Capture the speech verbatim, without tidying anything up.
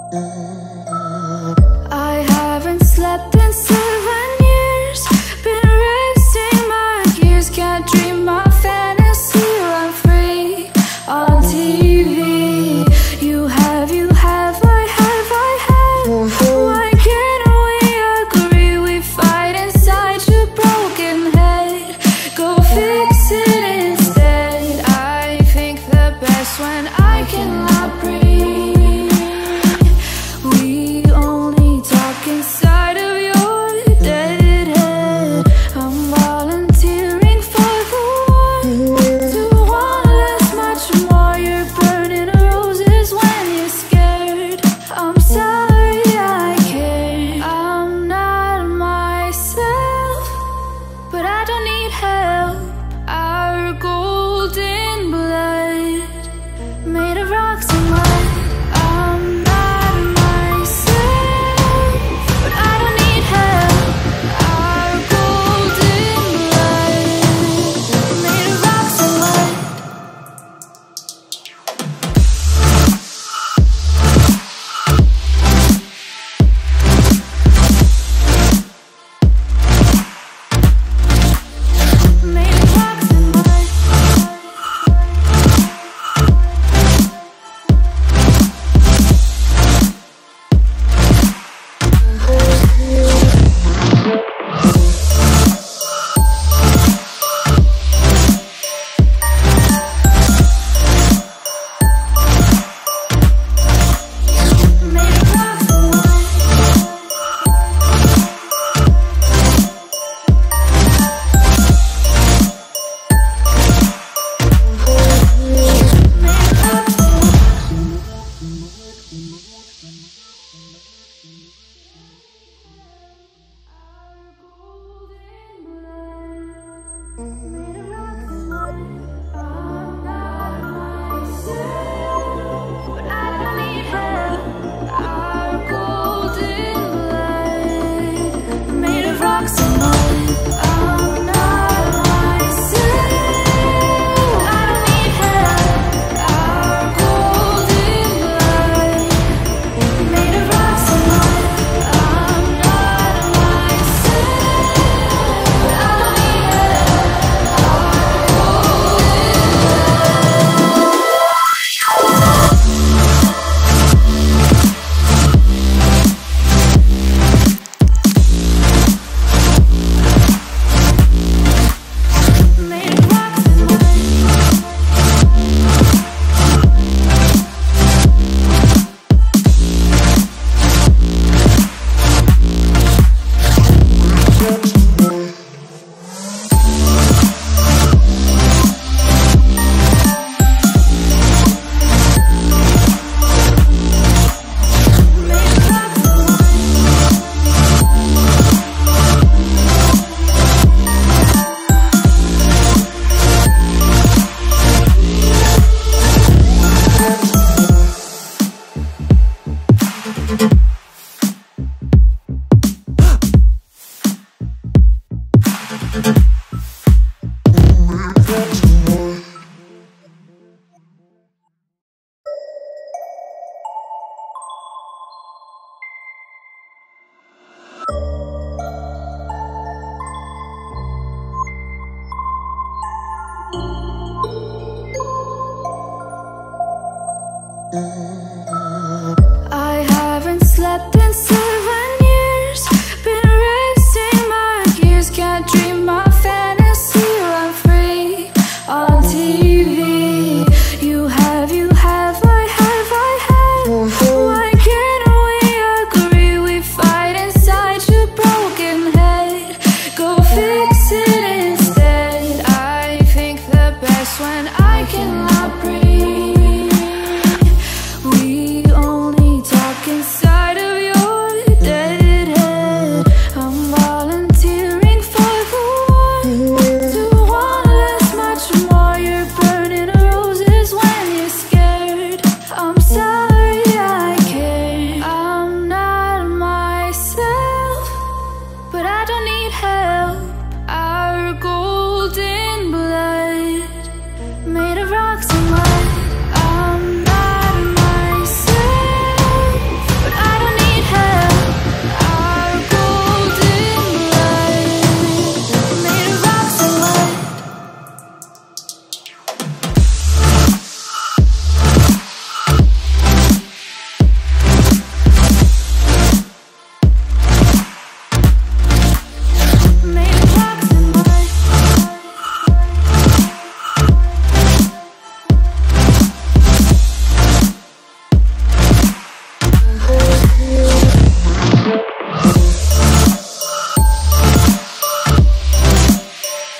I haven't slept in seven years, been racing my gears, can't dream my fantasy, run free on T V. You have, you have, I have, I have. Why can't we agree? We fight inside your broken head. Go fix it instead. I think the best when I cannot breathe. We only talk inside of your dead head. I'm volunteering for the one to want less, much more. You're burning roses when you're scared. I'm sorry, I care. I'm not myself, but I don't need help. Our golden blood made of rocks and mud. I'm not myself, but I don't need help. Our golden blood made of rocks and mud. Made of rocks and mud. Mm-hmm.